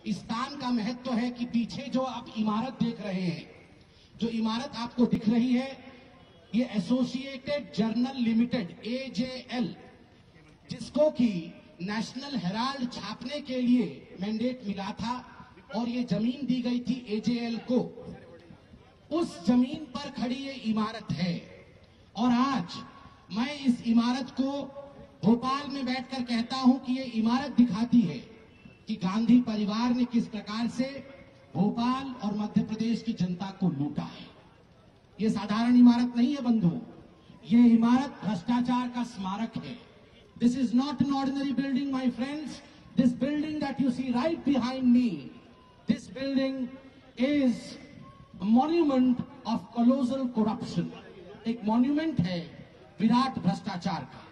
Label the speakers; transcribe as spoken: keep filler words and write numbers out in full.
Speaker 1: इस स्थान का महत्व है कि पीछे जो आप इमारत देख रहे हैं, जो इमारत आपको दिख रही है, ये associated journal limited A J L, जिसको कि नेशनल हेराल्ड छापने के लिए मैंडेट मिला था और ये जमीन दी गई थी ए जे एल को, उस जमीन पर खड़ी ये इमारत है। और आज मैं इस इमारत को भोपाल में बैठकर कहता हूं कि ये इमारत दिखाती है कि गांधी परिवार ने किस प्रकार से भोपाल और मध्य प्रदेश की जनता को लूटा है। ये साधारण इमारत नहीं है बंधुओं, ये इमारत भ्रष्टाचार का स्मारक है। This is not an ordinary building my friends. This building that you see right behind me, this building is a monument of colossal corruption. एक मॉन्यूमेंट है विराट भ्रष्टाचार का।